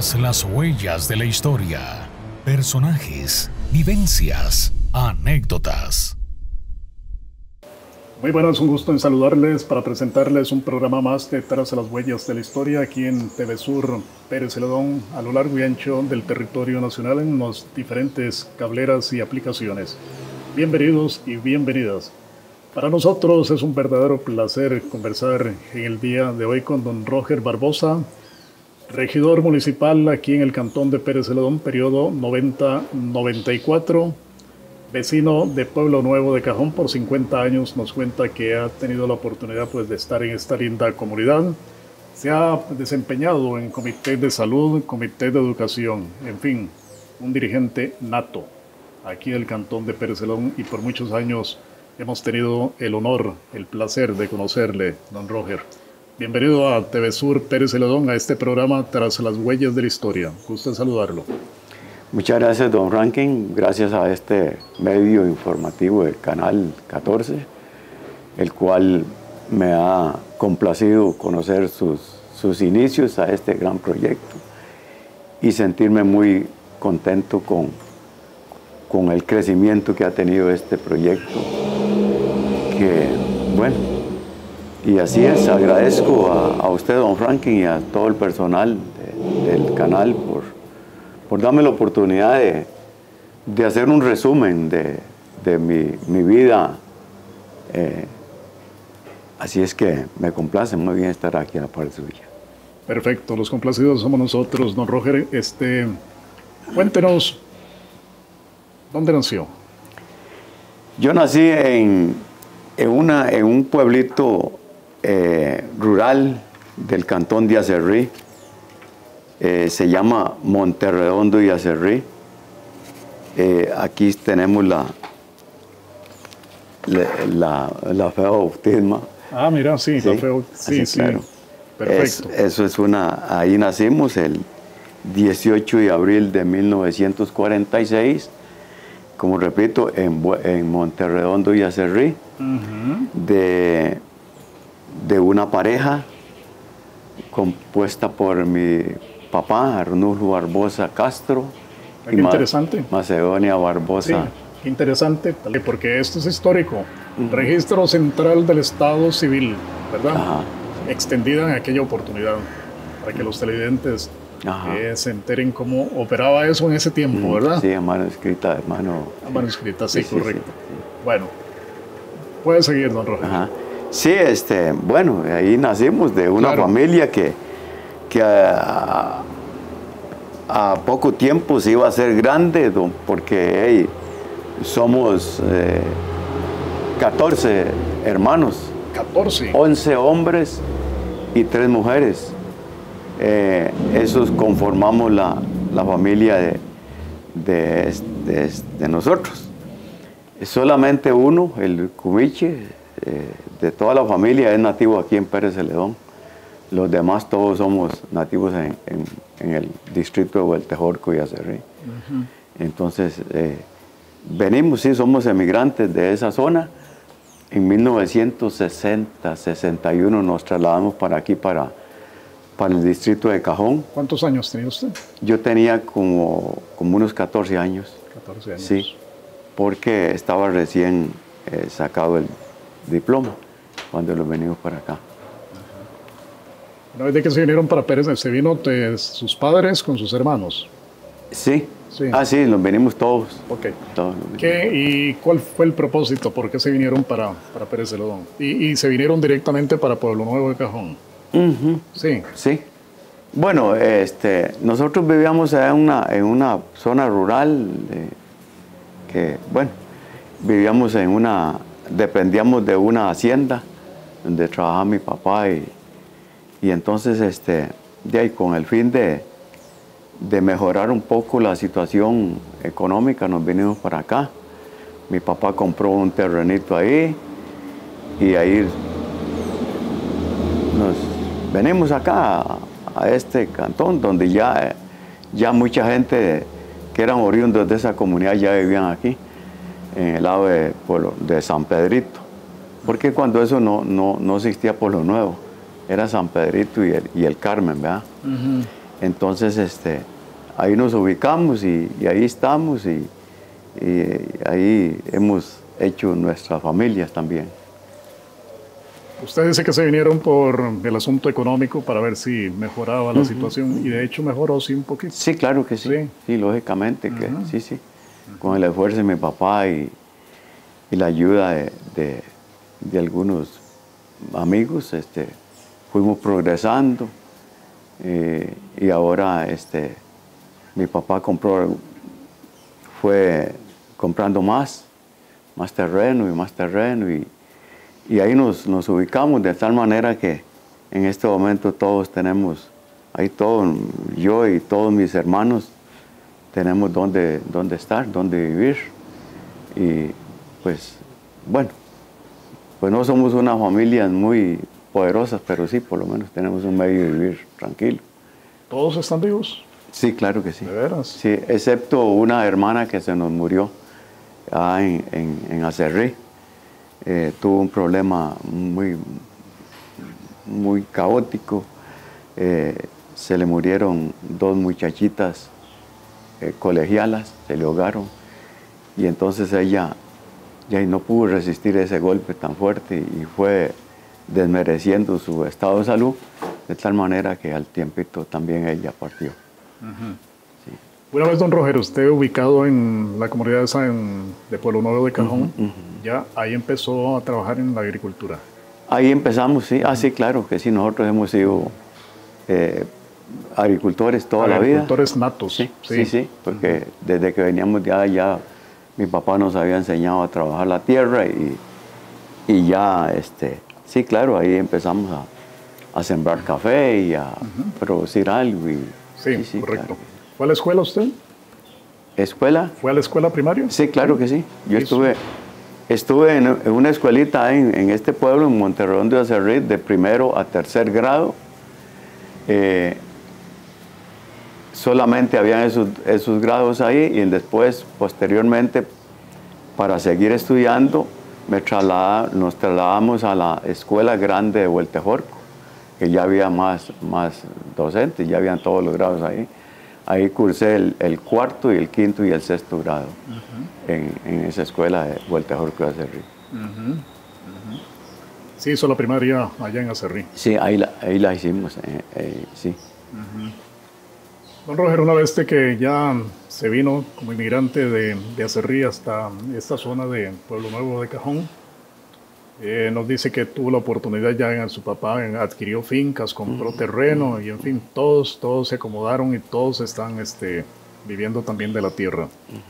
Tras las huellas de la historia. Personajes, vivencias, anécdotas. Muy buenas, un gusto en saludarles para presentarles un programa más de Tras las huellas de la historia aquí en TV Sur Pérez Celedón, a lo largo y ancho del territorio nacional en las diferentes cableras y aplicaciones. Bienvenidos y bienvenidas. Para nosotros es un verdadero placer conversar en el día de hoy con don Roger Barbosa, regidor municipal aquí en el cantón de Pérez Celedón, periodo 90-94, vecino de Pueblo Nuevo de Cajón por 50 años. Nos cuenta que ha tenido la oportunidad de estar en esta linda comunidad. Se ha desempeñado en comité de salud, comité de educación, en fin, un dirigente nato aquí del cantón de Pérez Celedón, y por muchos años hemos tenido el honor, el placer de conocerle, don Roger. Bienvenido a TV Sur Pérez Celedón, a este programa Tras las huellas de la historia. Gusto en saludarlo. Muchas gracias, don Rankin. Gracias a este medio informativo del Canal 14, el cual me ha complacido conocer sus inicios a este gran proyecto y sentirme muy contento con el crecimiento que ha tenido este proyecto. Que, bueno, y así es, agradezco a usted, don Rankin, y a todo el personal del canal por darme la oportunidad de hacer un resumen de mi vida. Así es que me complace muy bien estar aquí a la par suya. Perfecto, los complacidos somos nosotros, don Roger. Cuéntenos, ¿dónde nació? Yo nací en un pueblito rural del cantón de Acerrí. Se llama Monterredondo y Acerrí. Aquí tenemos la fea bautisma. Ah, mira, sí, sí, la fea, sí, sí, claro. Perfecto. Eso es ahí nacimos el 18 de abril de 1946, como repito, en Monterredondo y Acerrí, de una pareja compuesta por mi papá, Arnulfo Barbosa Castro, y interesante. Macedonia Barbosa. Sí, qué interesante, porque esto es histórico. Registro Central del Estado Civil, ¿verdad? Ajá. Extendida en aquella oportunidad, para que los televidentes se enteren cómo operaba eso en ese tiempo, ¿verdad? Sí, a mano escrita, A mano escrita, sí, sí, correcto. Sí, sí. Bueno, puede seguir, don Roger. Ajá. Sí, bueno, ahí nacimos de una familia que a poco tiempo se iba a hacer grande, porque somos 14 hermanos. 14. 11 hombres y 3 mujeres. Esos conformamos la familia de nosotros. Solamente uno, el Cumiche, de toda la familia, es nativo aquí en Pérez Celedón. Los demás todos somos nativos en el distrito de Hueltejorco y Acerrí. Entonces, venimos, sí, somos emigrantes de esa zona. En 1960-61 nos trasladamos para aquí, para el distrito de Cajón. ¿Cuántos años tenía usted? Yo tenía como unos 14 años. 14 años. Sí, porque estaba recién sacado el diploma cuando lo venimos para acá. Una vez de que se vinieron para Pérez, ¿se vino sus padres con sus hermanos? Sí. Sí. Ah, sí, nos venimos todos. Ok. Todos ¿Y cuál fue el propósito? ¿Por qué se vinieron para Pérez Celedón? ¿Y se vinieron directamente para Pueblo Nuevo de Cajón? Sí. Sí. Bueno, nosotros vivíamos en una zona rural vivíamos dependíamos de una hacienda donde trabajaba mi papá, y entonces de ahí, con el fin de mejorar un poco la situación económica, nos vinimos para acá. Mi papá compró un terrenito ahí, y ahí nos venimos acá a este cantón, donde ya mucha gente que eran oriundos de esa comunidad ya vivían aquí, en el lado de San Pedrito, porque cuando eso no existía Pueblo Nuevo, era San Pedrito y el Carmen, ¿verdad? Entonces, ahí nos ubicamos y ahí estamos y ahí hemos hecho nuestras familias también. Usted dice que se vinieron por el asunto económico para ver si mejoraba la situación y de hecho mejoró sí un poquito. Sí, claro que sí. Sí. Sí, lógicamente que sí. Con el esfuerzo de mi papá y la ayuda de algunos amigos, fuimos progresando y ahora mi papá fue comprando más terreno y ahí nos ubicamos de tal manera que en este momento todos tenemos, yo y todos mis hermanos tenemos dónde estar, dónde vivir y pues bueno, pues no somos una familia muy poderosa, pero sí, por lo menos tenemos un medio de vivir tranquilo. ¿Todos están vivos? Sí, claro que sí. ¿De veras? Sí, excepto una hermana que se nos murió en Acerrí. Tuvo un problema muy caótico. Se le murieron 2 muchachitas colegialas, se le ahogaron. Y entonces ella ya no pudo resistir ese golpe tan fuerte y fue desmereciendo su estado de salud, de tal manera que al tiempito también ella partió. Sí. Una vez, don Roger, usted ubicado en la comunidad de Pueblo Nuevo de Cajón, ya ahí empezó a trabajar en la agricultura. Ahí empezamos, sí. Sí, claro que sí, nosotros hemos sido agricultores toda la vida. Agricultores natos. Sí, porque desde que veníamos de allá, mi papá nos había enseñado a trabajar la tierra y ya, sí, claro, ahí empezamos a sembrar café y a producir algo. Sí, correcto. Claro. ¿Fue a la escuela usted? ¿Escuela? ¿Fue a la escuela primaria? Sí, claro que sí. Yo estuve en una escuelita en este pueblo, en Monterrón de Acerrí, de 1º a 3er grado. Solamente habían esos grados ahí y después, posteriormente, para seguir estudiando, nos trasladamos a la escuela grande de Hueltejorco, que ya había más docentes, ya habían todos los grados ahí. Ahí cursé el 4º y el 5º y el 6º grado en esa escuela de Hueltejorco de Acerrí. Sí, hizo la primaria allá en Acerrí. Sí, ahí la hicimos, sí. Don Roger, una vez que ya se vino como inmigrante de Acerrí hasta esta zona de Pueblo Nuevo de Cajón, nos dice que tuvo la oportunidad ya, su papá adquirió fincas, compró terreno y en fin, todos se acomodaron y todos están viviendo también de la tierra.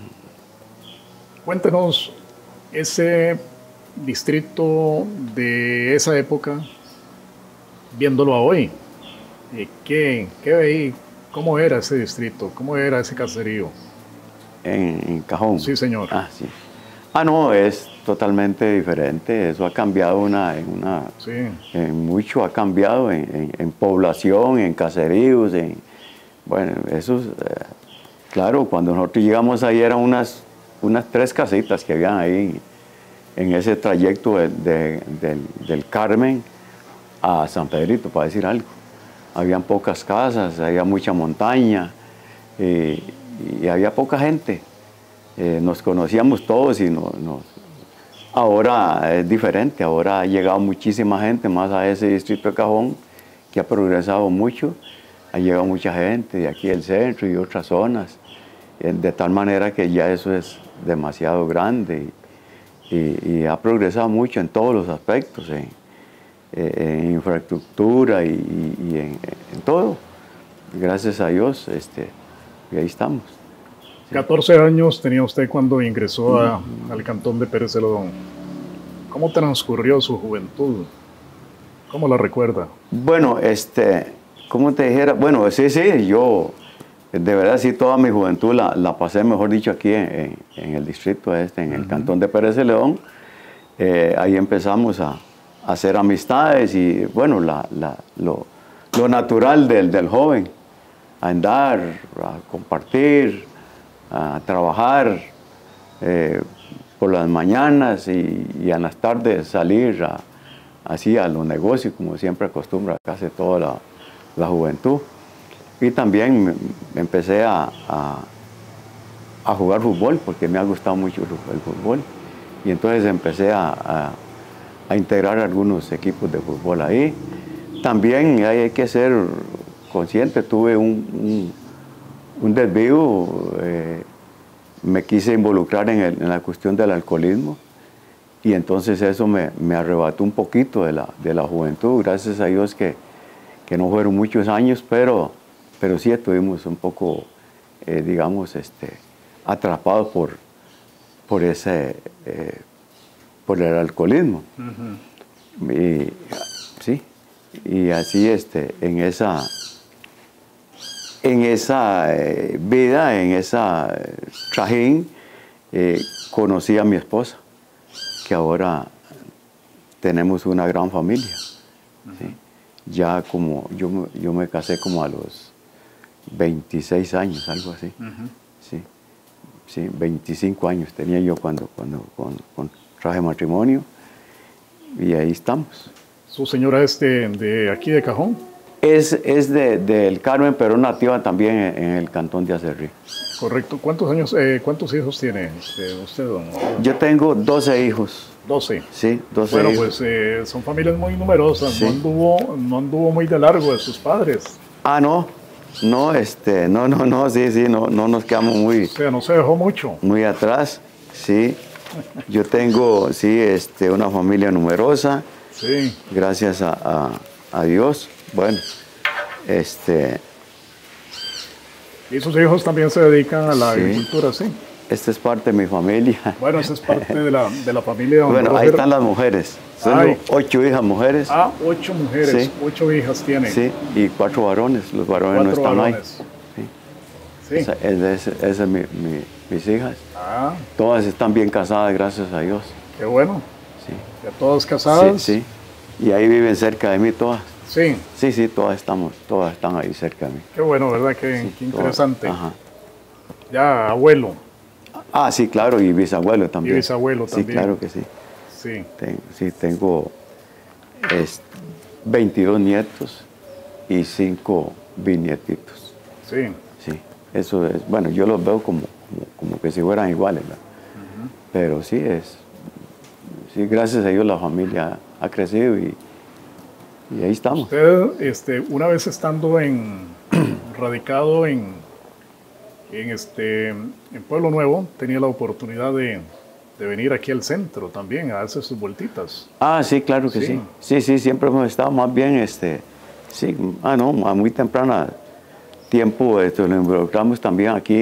Cuéntenos ese distrito de esa época, viéndolo a hoy. ¿Qué veí? ¿Cómo era ese distrito? ¿Cómo era ese caserío? ¿En Cajón? Sí, señor. Sí. No, es totalmente diferente. Eso ha cambiado mucho, ha cambiado en población, en caseríos, bueno, eso claro, cuando nosotros llegamos ahí eran unas 3 casitas que habían ahí en ese trayecto del Carmen a San Pedrito, para decir algo. Habían pocas casas, había mucha montaña y había poca gente. Nos conocíamos todos y ahora es diferente, ahora ha llegado muchísima gente más a ese distrito de Cajón, que ha progresado mucho. Ha llegado mucha gente de aquí del centro y de otras zonas, de tal manera que ya eso es demasiado grande y ha progresado mucho en todos los aspectos, en infraestructura y en todo. Gracias a Dios, y ahí estamos. 14 años tenía usted cuando ingresó al cantón de Pérez Celedón. ¿Cómo transcurrió su juventud? ¿Cómo la recuerda? Bueno, ¿cómo te dijera? Bueno, sí, yo de verdad sí toda mi juventud la pasé, mejor dicho, aquí en el distrito en el cantón de Pérez Celedón. Ahí empezamos a hacer amistades y bueno, lo natural del joven, a andar, a compartir, a trabajar por las mañanas y en las tardes salir así a los negocios, como siempre acostumbra casi toda la juventud. Y también empecé a jugar fútbol, porque me ha gustado mucho el fútbol. Y entonces empecé a integrar algunos equipos de fútbol ahí. También hay que ser consciente, tuve un desvío, me quise involucrar en la cuestión del alcoholismo, y entonces eso me arrebató un poquito de la juventud. Gracias a Dios que no fueron muchos años, pero sí estuvimos un poco, digamos, atrapados por el alcoholismo. Y, sí, y así en esa vida, en esa trajín, conocí a mi esposa, que ahora tenemos una gran familia. ¿Sí? Ya como yo me casé como a los 26 años, algo así. Sí, sí, 25 años tenía yo cuando traje matrimonio, y ahí estamos. ¿Su señora es de aquí de Cajón? Es del Carmen, pero nativa también en el cantón de Acerrí. Correcto. ¿Cuántos hijos tiene usted, don? Yo tengo 12 hijos. 12. Sí, 12 bueno, hijos. Pues son familias muy numerosas. Sí. No anduvo muy de largo de sus padres. Ah, no, sí, no nos quedamos muy... O sea, no se dejó mucho. Muy atrás, sí. Yo tengo, sí, una familia numerosa. Sí. Gracias a Dios. Bueno, ¿Y sus hijos también se dedican a la agricultura, sí? Esta es parte de mi familia. Bueno, esa es parte de la familia de don Bueno, Roger. ahí están las mujeres. Son 8 hijas mujeres. 8 mujeres, Sí. 8 hijas tienen. Sí, y 4 varones. Los varones no 4 están varones. ahí. Sí. Esas son mis hijas. Todas están bien casadas, gracias a Dios. Qué bueno. Sí. Ya todas casadas. Sí, sí. Y ahí viven cerca de mí todas. Sí. Sí, todas están ahí cerca de mí. Qué bueno, ¿verdad? Qué Sí, interesante. todas. Ajá. Ya abuelo. Sí, claro, y bisabuelo también. Y bisabuelo también. Sí, claro que sí. Sí. Tengo 22 nietos y 5 bisnietitos. Sí. Sí, eso es, bueno, yo los veo como que si fueran iguales, ¿verdad? Pero sí, gracias a Dios la familia ha crecido y ahí estamos. Usted, una vez estando radicado en Pueblo Nuevo, tenía la oportunidad de venir aquí al centro también a darse sus vueltitas. Sí, claro que sí. Sí, siempre hemos estado más bien, a muy temprana tiempo lo involucramos también aquí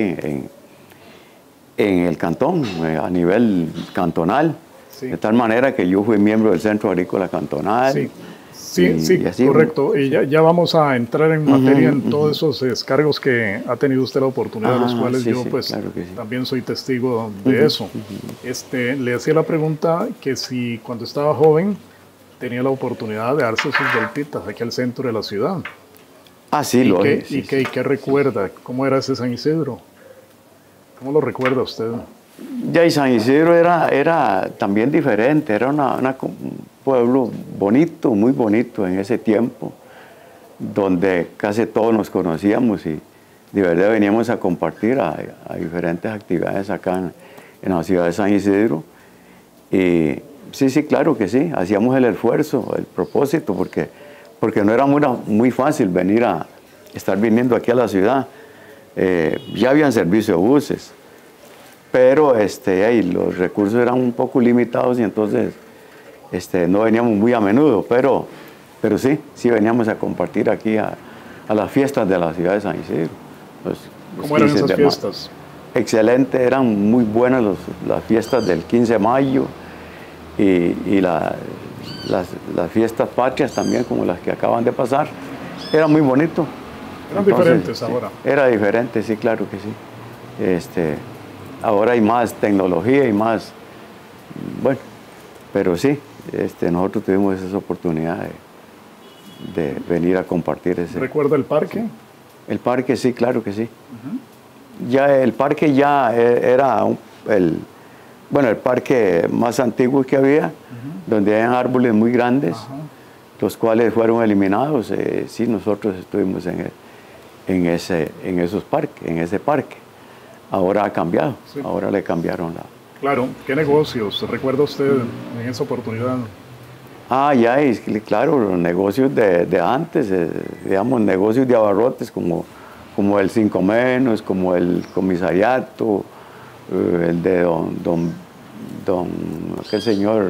en el cantón, a nivel cantonal, de tal manera que yo fui miembro del Centro Agrícola Cantonal. Sí, así, correcto. Y ya vamos a entrar en materia en todos esos descargos que ha tenido usted la oportunidad, de los cuales yo pues claro que sí. también soy testigo de eso. Le hacía la pregunta que si cuando estaba joven tenía la oportunidad de darse sus vueltitas aquí al centro de la ciudad. Sí, ¿Y qué recuerda? ¿Cómo era ese San Isidro? ¿Cómo lo recuerda usted? Ya, y San Isidro era también diferente, era un pueblo bonito, muy bonito en ese tiempo, donde casi todos nos conocíamos y de verdad veníamos a compartir a diferentes actividades acá en la ciudad de San Isidro. Y sí, claro que sí, hacíamos el esfuerzo, el propósito, porque no era muy fácil estar viniendo aquí a la ciudad. Ya habían servicio de buses, pero los recursos eran un poco limitados y entonces no veníamos muy a menudo, pero sí veníamos a compartir aquí a las fiestas de la ciudad de San Isidro. ¿Cómo eran esas fiestas? Excelente, eran muy buenas las fiestas del 15 de mayo y las fiestas patrias también, como las que acaban de pasar. Era muy bonito. Eran diferentes ahora. Era diferente, sí, claro que sí. Ahora hay más tecnología y más, bueno, pero sí, nosotros tuvimos esa oportunidad de venir a compartir ese. ¿Recuerda el parque? El parque, sí, claro que sí. Ya el parque ya era el parque más antiguo que había, donde hay árboles muy grandes, los cuales fueron eliminados. Sí, nosotros estuvimos en ese parque. Ahora ha cambiado, sí. Ahora le cambiaron la... Claro, ¿qué negocios recuerda usted en esa oportunidad? Ya, claro, los negocios de antes, digamos, negocios de abarrotes como el Cinco Menos, como el comisariato, el de aquel señor,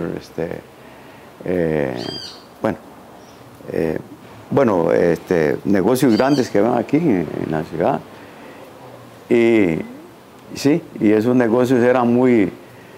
negocios grandes que ven aquí en la ciudad. Y sí, y esos negocios eran muy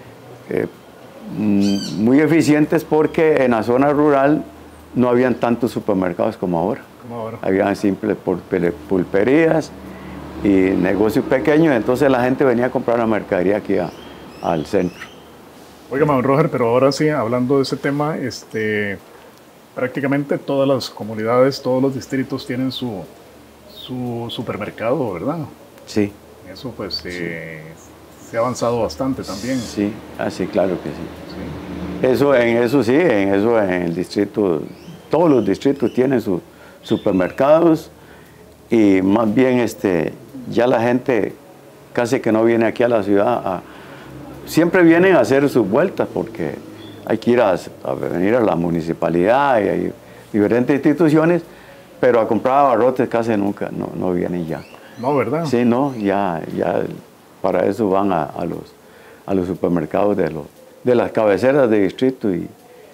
eficientes porque en la zona rural no habían tantos supermercados como ahora. Habían simples pulperías y negocios pequeños, entonces la gente venía a comprar la mercadería aquí al centro. Oiga, don Roger, pero ahora sí, hablando de ese tema, prácticamente todas las comunidades, todos los distritos tienen su supermercado, ¿verdad? Sí. Eso pues se ha avanzado bastante también. Sí, claro que sí. En el distrito, todos los distritos tienen sus supermercados y más bien ya la gente casi que no viene aquí a la ciudad, siempre vienen a hacer sus vueltas porque hay que ir a venir a la municipalidad y hay diferentes instituciones, pero a comprar abarrotes casi nunca, no vienen ya. No, ¿verdad? Sí, no, ya para eso van a los supermercados de las cabeceras de distrito y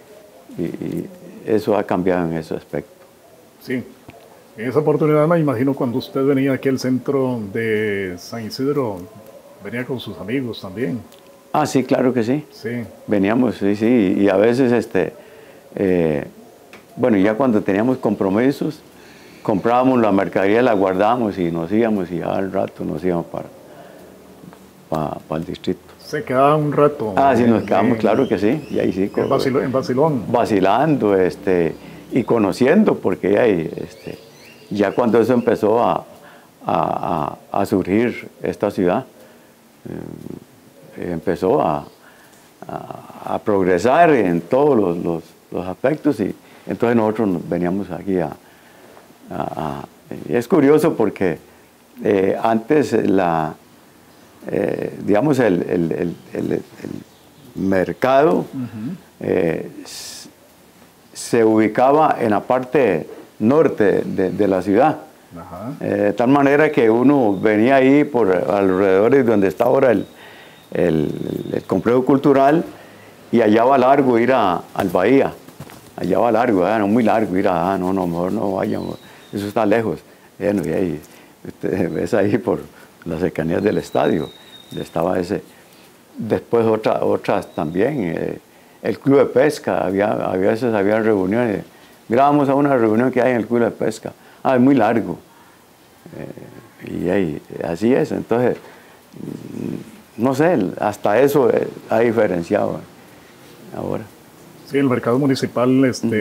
eso ha cambiado en ese aspecto. Sí, en esa oportunidad me imagino cuando usted venía aquí al centro de San Isidro, venía con sus amigos también. Sí, claro que sí. Sí. Veníamos, sí, y a veces, ya cuando teníamos compromisos, comprábamos la mercadería, la guardábamos y nos íbamos y al rato nos íbamos para el distrito. ¿Se quedaba un rato? Sí, nos quedamos, claro que sí. Y ahí sí. En Basilón. Vacilando, y conociendo, porque ya cuando eso empezó a surgir esta ciudad, empezó a progresar en todos los aspectos y entonces nosotros veníamos aquí es curioso porque antes digamos el mercado se ubicaba en la parte norte de la ciudad. De tal manera que uno venía ahí por alrededor donde está ahora el complejo cultural y allá va largo ir al Bahía. Allá va largo, no muy largo ir mejor no vayamos, eso está lejos. Bueno, y ahí, usted ves ahí por las cercanías del estadio, estaba ese. Después otras también, el club de pesca, a veces había reuniones. Mira, vamos a una reunión que hay en el club de pesca. Es muy largo. Y ahí, así es, entonces, no sé, hasta eso ha diferenciado ahora. Sí, el mercado municipal,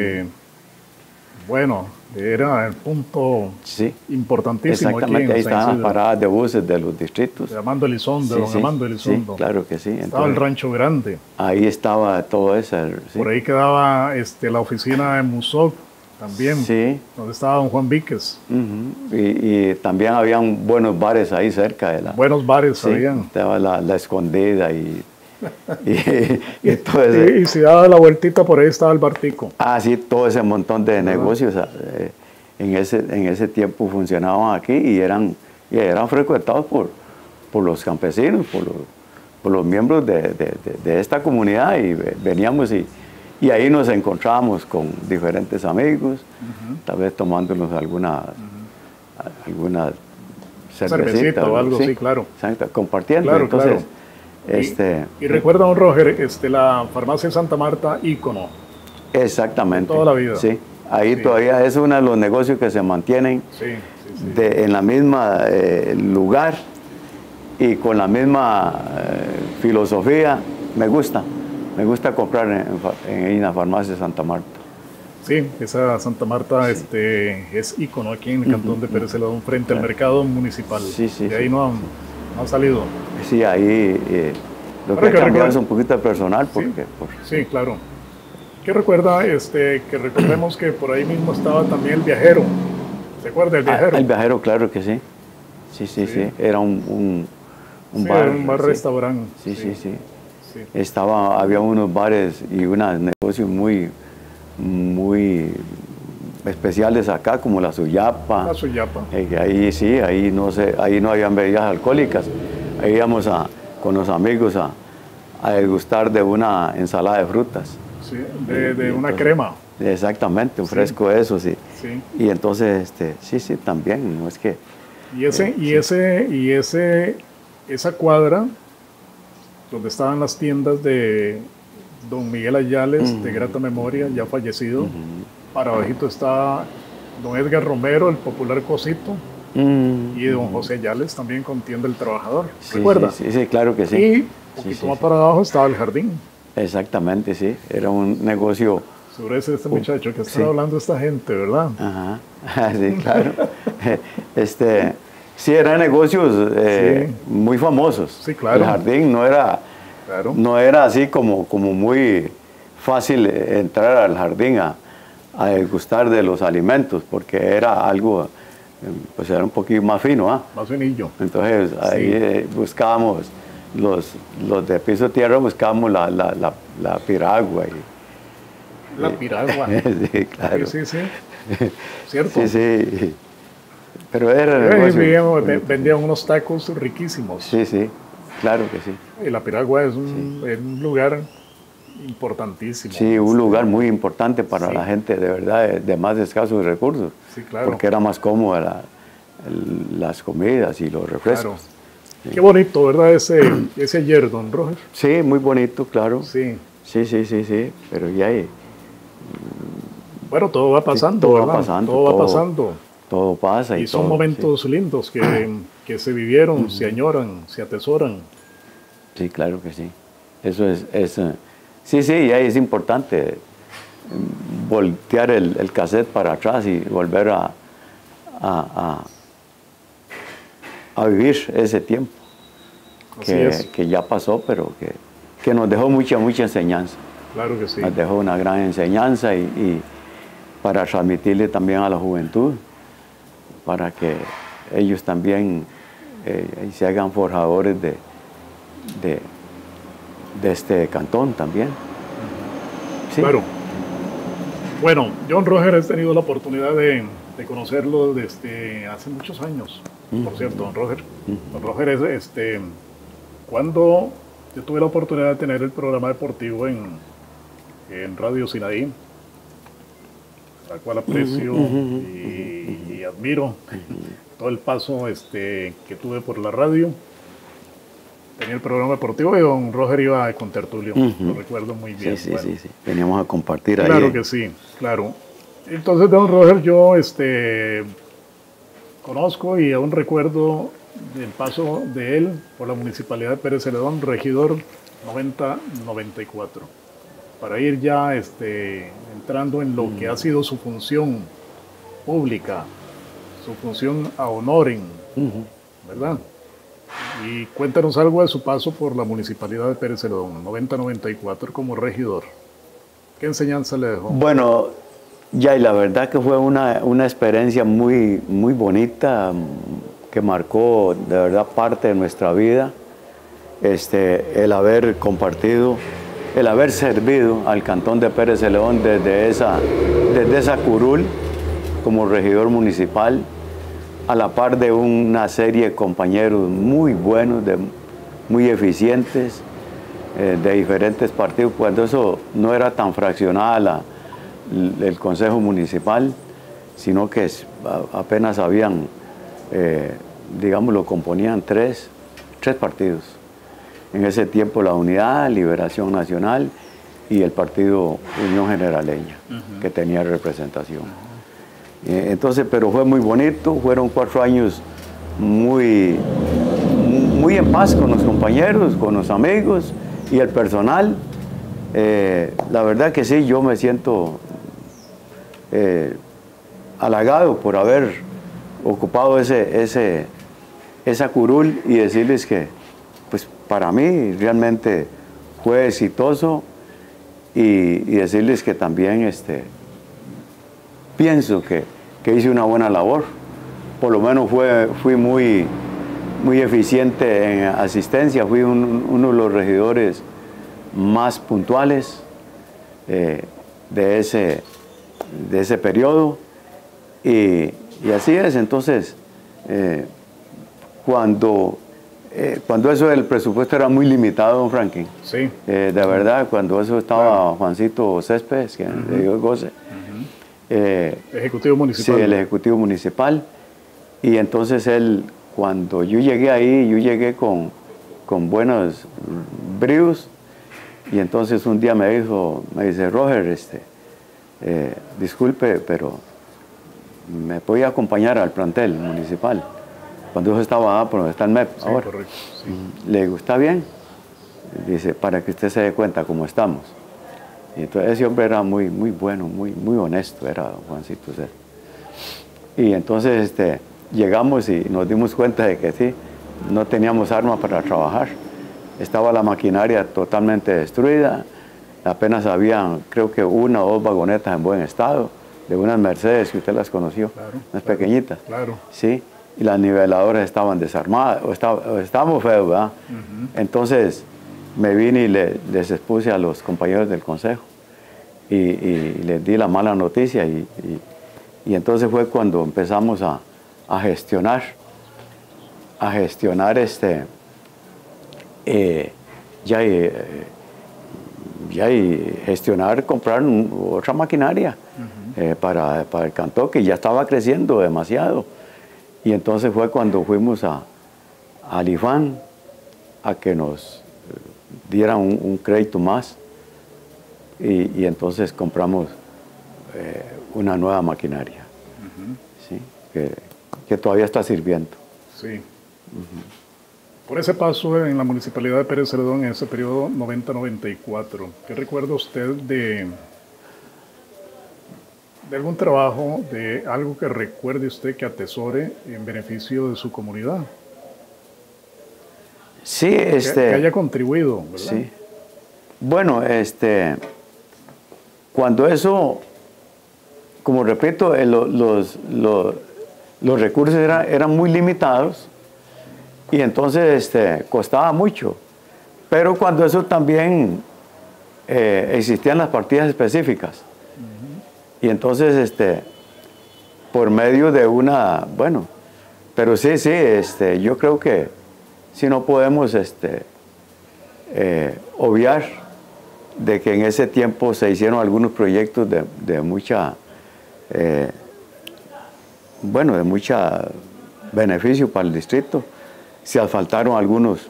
bueno, era el punto importantísimo. Exactamente, aquí ahí estaban las paradas de buses de los distritos. De Amando Elizondo, de don Amando Elizondo. Sí, claro que sí. Estaba entonces, el Rancho Grande. Ahí estaba todo eso. Sí. Por ahí quedaba la oficina de Musoc también, donde estaba don Juan Víquez. Y también habían buenos bares ahí cerca de la... Buenos bares habían. Estaba la Escondida y todo eso. Y si daba la vueltita por ahí estaba el Bartico. Sí, todo ese montón de negocios en ese tiempo funcionaban aquí y eran frecuentados por los campesinos, por los miembros de esta comunidad y veníamos y ahí nos encontrábamos con diferentes amigos, tal vez tomándonos alguna cervecita o algo, sí, claro. Exacto, compartiendo. Claro, entonces, claro. Y recuerda, don Roger, la farmacia Santa Marta, ícono. Exactamente. Toda la vida. Sí, ahí todavía es uno de los negocios que se mantienen en la misma lugar y con la misma filosofía. Me gusta comprar en la farmacia Santa Marta. Sí, esa Santa Marta es ícono aquí en el cantón de Pérez Celedón frente al mercado municipal. De ahí no ha salido. Sí, ahí lo que ha cambiado es un poquito de personal. Sí, claro. ¿Qué recuerda? Que recordemos que por ahí mismo estaba también el viajero, ¿Se acuerda del Viajero? El Viajero, claro que sí. Sí. Era un Sí, bar. un bar-restaurante. Sí. Había unos bares y unos negocios muy especiales acá, como la Suyapa. La Suyapa. Ahí sí, ahí no habían bebidas alcohólicas. Ahí íbamos con los amigos a degustar de una ensalada de frutas. Sí, de una crema. Exactamente, un fresco de eso, sí. Sí. Y entonces, sí, también, no es que... Esa cuadra donde estaban las tiendas de don Miguel Ayales, de grata memoria, ya fallecido. Para abajito está don Edgar Romero, el popular Cosito, y don José Ayales también con tienda El Trabajador. ¿Recuerda? Sí, claro que sí. Y un poquito más para abajo estaba el jardín. Exactamente, sí. Era un negocio... Sobre este muchacho que está hablando esta gente, ¿verdad? Ajá, sí, claro. Sí, eran negocios muy famosos. Sí, claro. El jardín no era así como muy fácil entrar al jardín a degustar de los alimentos, porque era algo, pues era un poquito más fino, ¿ah? Más finillo. Entonces ahí buscábamos, los de piso tierra buscábamos la piragua. La piragua. Sí, claro. Sí. ¿Cierto? Sí. Pero era vendían unos tacos riquísimos. Sí, claro que sí. Y la piragua es un lugar importantísimo. Sí, un lugar muy importante para la gente de verdad de más escasos recursos. Sí, claro. Porque era más cómoda las comidas y los refrescos. Claro. Sí. Qué bonito, ¿verdad? Ese ayer, don Roger. Sí, muy bonito, claro. Sí. Sí. Pero ya hay... Bueno, todo va pasando, todo ¿verdad? va pasando. Todo va pasando. Todo pasa. Y son momentos lindos que se vivieron, se añoran, se atesoran. Sí, claro que sí. Eso es sí, y ahí es importante voltear el cassette para atrás y volver a vivir ese tiempo que ya pasó, pero que nos dejó mucha enseñanza. Claro que sí. Nos dejó una gran enseñanza y para transmitirle también a la juventud, para que ellos también se hagan forjadores de este cantón también. Sí. Claro. Bueno, John Roger, he tenido la oportunidad de conocerlo desde hace muchos años. Por cierto, don Roger. Don Roger es cuando yo tuve la oportunidad de tener el programa deportivo en Radio Sinaí, al cual aprecio y admiro todo el paso que tuve por la radio. Tenía el programa deportivo y don Roger iba con tertulio, lo recuerdo muy bien. Sí. Veníamos a compartir ahí. Claro que sí, claro. Entonces, don Roger, yo conozco y aún recuerdo el paso de él por la Municipalidad de Pérez Celedón, regidor 90-94. Para ir ya entrando en lo que ha sido su función pública, su función a honoren, ¿verdad? Y cuéntanos algo de su paso por la Municipalidad de Pérez Celedón, 90-94 como regidor. ¿Qué enseñanza le dejó? Bueno, y la verdad que fue una experiencia muy bonita, que marcó de verdad parte de nuestra vida, el haber compartido, el haber servido al cantón de Pérez Celedón desde esa curul como regidor municipal, a la par de una serie de compañeros muy buenos, muy eficientes, de diferentes partidos, cuando eso no era tan fraccionada el Consejo Municipal, sino que apenas habían, digamos, lo componían tres partidos. En ese tiempo la Unidad, Liberación Nacional y el Partido Unión Generaleña, que tenía representación. Entonces, pero fue muy bonito, fueron 4 años muy en paz con los compañeros, con los amigos y el personal. La verdad que sí, yo me siento halagado por haber ocupado esa curul y decirles que pues para mí realmente fue exitoso y decirles que también pienso que que hice una buena labor. Por lo menos fui muy eficiente en asistencia, fui uno de los regidores más puntuales de ese periodo. Y así es. Entonces, cuando eso del presupuesto era muy limitado, don Franklin, Sí. de verdad, cuando eso estaba Juancito Céspedes, que le dio el goce, Ejecutivo municipal. sí, el ejecutivo municipal. Y entonces él, cuando yo llegué ahí, yo llegué con buenos bríos. Y entonces un día me dice, Roger, disculpe, pero ¿me podía acompañar al plantel municipal? Cuando eso estaba por donde está el MEP Sí, ahora. correcto. Sí. Le digo, ¿está bien? Dice, para que usted se dé cuenta cómo estamos. Y entonces ese hombre era muy bueno, muy honesto, era don Juancito César. Y entonces llegamos y nos dimos cuenta de que sí, no teníamos armas para trabajar. Estaba la maquinaria totalmente destruida, apenas habían, creo que 1 o 2 vagonetas en buen estado, de unas Mercedes que usted las conoció, Claro, unas claro, pequeñitas. claro. Sí, y las niveladoras estaban desarmadas, estábamos feos, ¿verdad? Entonces me vine y les expuse a los compañeros del consejo y les di la mala noticia y entonces fue cuando empezamos a gestionar gestionar, comprar otra maquinaria para el cantón, que ya estaba creciendo demasiado. Y entonces fue cuando fuimos al IFAN a que nos dieran un crédito más y entonces compramos una nueva maquinaria, ¿sí? que todavía está sirviendo. Sí. Por ese paso en la municipalidad de Pérez Celedón en ese periodo 90-94, ¿qué recuerda usted de algún trabajo, de algo que recuerde usted que atesore en beneficio de su comunidad? Sí, que haya contribuido, ¿verdad? Sí. Bueno, cuando eso, como repito, los recursos eran muy limitados y entonces costaba mucho. Pero cuando eso también existían las partidas específicas. Y entonces, por medio de bueno, pero sí, yo creo que si no podemos obviar de que en ese tiempo se hicieron algunos proyectos de mucha beneficio para el distrito. Se asfaltaron algunos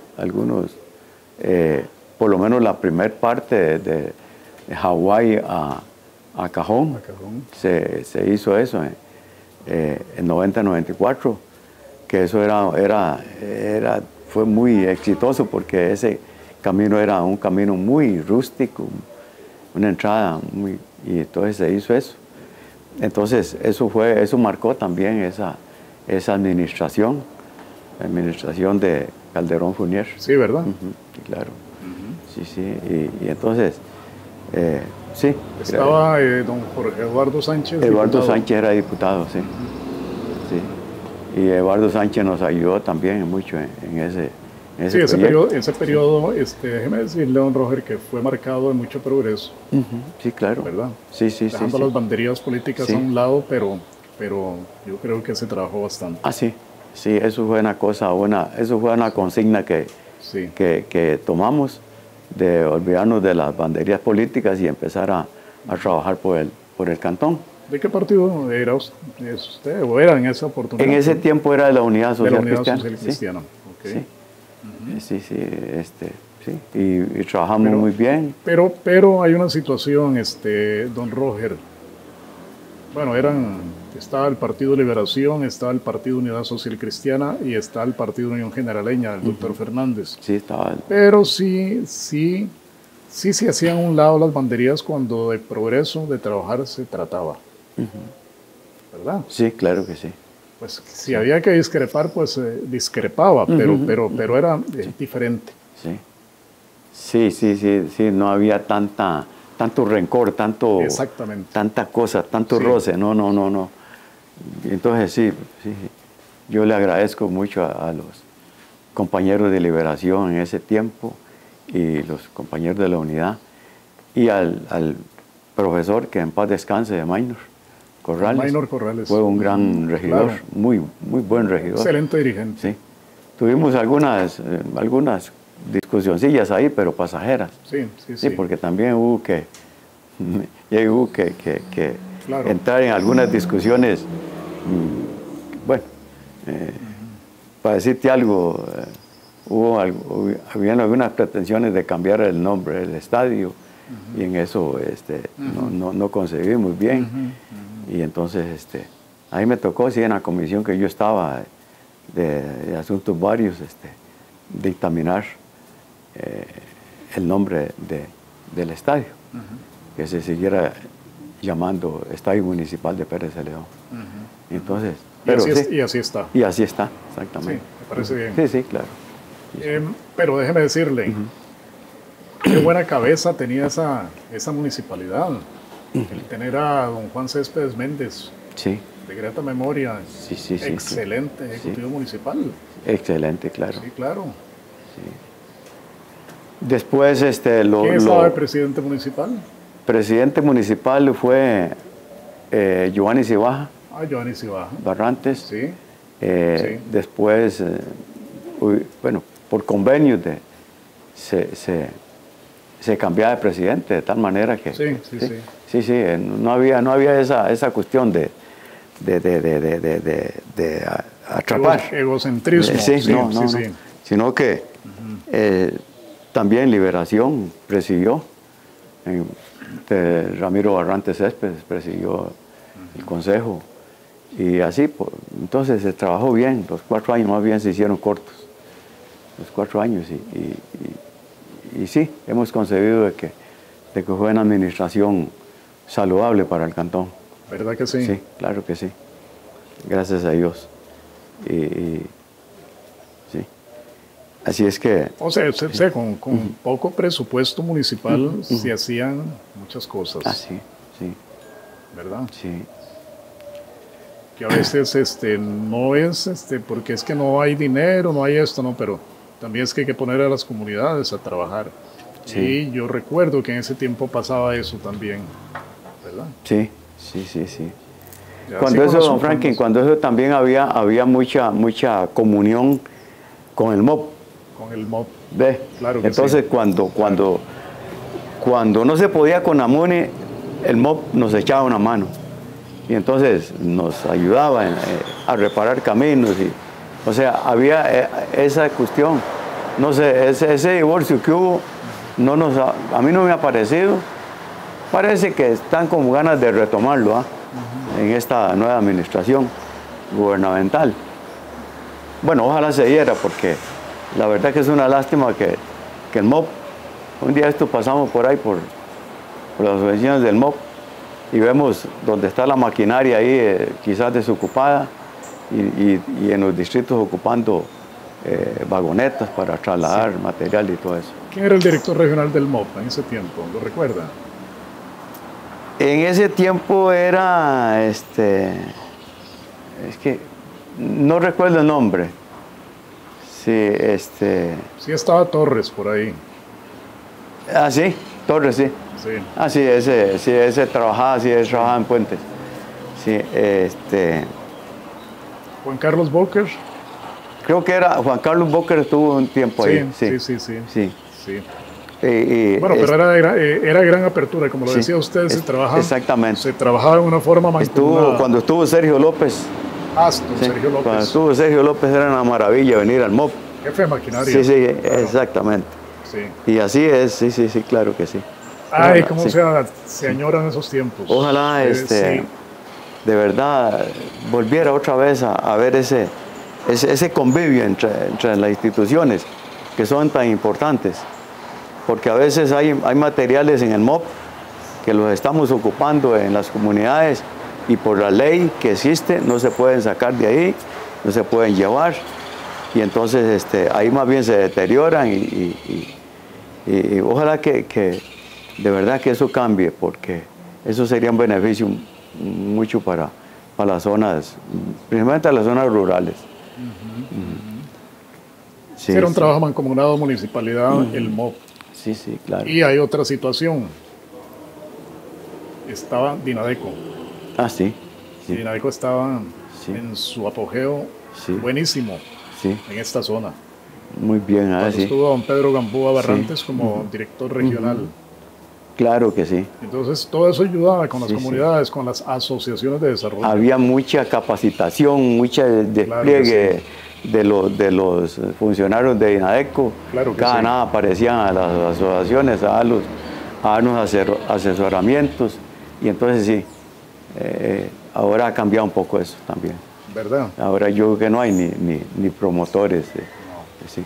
por lo menos la primera parte de Hawái a Cajón. Se hizo eso en 90-94, que eso fue muy exitoso porque ese camino era un camino muy rústico, una entrada y entonces se hizo eso. Entonces eso marcó también esa administración de Calderón Fournier. Sí, ¿verdad? Claro. Sí. Y entonces, sí. Estaba don Jorge Eduardo Sánchez. Eduardo Sánchez era diputado, sí. Y Eduardo Sánchez nos ayudó también mucho en ese sí, ese periodo, déjeme decirle, don Roger, que fue marcado de mucho progreso. Sí, claro. ¿Verdad? Sí. Dejando las banderías políticas a un lado, pero yo creo que se trabajó bastante. Ah, sí, eso fue una cosa, eso fue una consigna que tomamos, de olvidarnos de las banderías políticas y empezar a trabajar por el cantón. ¿De qué partido era usted o era en esa oportunidad? En ese tiempo era de la Unidad Social Cristiana. De la Unidad Social Cristiana, okay. Sí. Y trabajamos muy bien. Pero hay una situación, don Roger. Bueno, estaba el Partido Liberación, estaba el Partido Unidad Social Cristiana y está el Partido Unión Generaleña, del doctor Fernández. Sí, estaba. Pero sí se hacían a un lado las banderías cuando de progreso, de trabajar se trataba. ¿Verdad? Sí, claro que sí. Pues si había que discrepar, pues discrepaba, pero era diferente. Sí, no había tanto rencor, Exactamente. tanta cosa, tanto roce, no. Entonces sí, yo le agradezco mucho a los compañeros de Liberación en ese tiempo y los compañeros de la unidad y al profesor que en paz descanse de Maynor Corrales. Maynor Corrales. Fue un gran regidor, Claro. muy buen regidor. Excelente dirigente. Sí. Tuvimos algunas discusioncillas ahí, pero pasajeras. Sí. Sí, porque también hubo que Claro. entrar en algunas discusiones. Bueno, para decirte algo, habían algunas pretensiones de cambiar el nombre del estadio y en eso no concebimos bien. Y entonces ahí me tocó, sí, en la comisión que yo estaba de asuntos varios, dictaminar el nombre del estadio, que se siguiera llamando Estadio Municipal de Pérez de León. Entonces, y así está. Y así está, exactamente. Sí, me parece bien. Sí, claro. Pero déjeme decirle, qué buena cabeza tenía esa municipalidad. El tener a don Juan Céspedes Méndez, Sí. de grata memoria, Sí, excelente ejecutivo municipal. Excelente, claro. Sí, claro. Después, ¿Quién estaba de presidente municipal? presidente municipal fue Giovanni Cibaja Giovanni Cibaja. Barrantes. Sí. Después, bueno, por convenio se cambiaba de presidente, de tal manera que... Sí, no había esa cuestión de atrapar. Egocentrismo. No. Sino que también Liberación presidió, Ramiro Barrantes Céspedes presidió el consejo, y así, entonces se trabajó bien. Los 4 años más bien se hicieron cortos, los 4 años, y sí, hemos concebido de que fue una administración saludable para el cantón. ¿Verdad que sí? Sí, claro que sí. Gracias a Dios. Sí. Así es que... O sea, con poco presupuesto municipal se hacían muchas cosas. Sí. ¿Verdad? Sí. Que a veces no es porque es que no hay dinero, no hay esto, no, pero también es que hay que poner a las comunidades a trabajar. Sí. Y yo recuerdo que en ese tiempo pasaba eso también, ¿verdad? Sí. Cuando eso, don Franklin, cuando eso también había mucha comunión con el MOP. Con el MOP. ¿Ve? Claro que entonces, sí. cuando no se podía con Amune, el MOP nos echaba una mano. Y entonces nos ayudaba a reparar caminos. O sea, había esa cuestión. No sé, ese divorcio que hubo, a mí no me ha parecido. Parece que están con ganas de retomarlo en esta nueva administración gubernamental. Bueno, ojalá se diera, porque la verdad que es una lástima que el MOP, un día pasamos por ahí, por las oficinas del MOP, y vemos donde está la maquinaria ahí, quizás desocupada, y en los distritos ocupando vagonetas para trasladar material y todo eso. ¿Quién era el director regional del MOP en ese tiempo? ¿Lo recuerda? En ese tiempo era, es que no recuerdo el nombre. Sí, Sí estaba Torres por ahí. Ah, sí, Torres, sí. Sí. Sí, ese trabajaba en Puentes. Sí, Juan Carlos Boker. Creo que era Juan Carlos Boker, estuvo un tiempo ahí. Sí. Bueno, pero era gran apertura, como lo decía usted, exactamente. Se trabajaba de una forma mancomunada. Cuando estuvo Sergio López. Sergio López. Cuando estuvo Sergio López era una maravilla venir al MOP. Jefe de maquinaria. Sí, claro. Exactamente. Sí. Y así es, sí, claro que sí. Ay, cómo se añoran esos tiempos. Ojalá, de verdad, volviera otra vez a ver ese convivio entre las instituciones que son tan importantes. Porque a veces hay materiales en el MOP que los estamos ocupando en las comunidades y por la ley que existe no se pueden sacar de ahí, no se pueden llevar, y entonces ahí más bien se deterioran y ojalá que de verdad que eso cambie, porque eso sería un beneficio mucho para para las zonas, principalmente a las zonas rurales. Sí, Era un trabajo mancomunado, municipalidad, el MOP. Sí, sí, claro. Y hay otra situación. Estaba Dinadeco. Ah, sí. Sí, Dinadeco estaba Sí. en su apogeo Sí. buenísimo sí. en esta zona. Muy bien. Ah, Cuando sí. estuvo don Pedro Gambúa Barrantes como director regional. Claro que sí. Entonces, todo eso ayudaba con las Sí, sí. comunidades, con las asociaciones de desarrollo. Había mucha capacitación, mucho despliegue de los funcionarios de Dinadeco. Claro que Cada sí. nada aparecían a las asociaciones a darnos asesoramientos. Y entonces sí, ahora ha cambiado un poco eso también. ¿Verdad? Ahora yo creo que no hay ni promotores. Sí.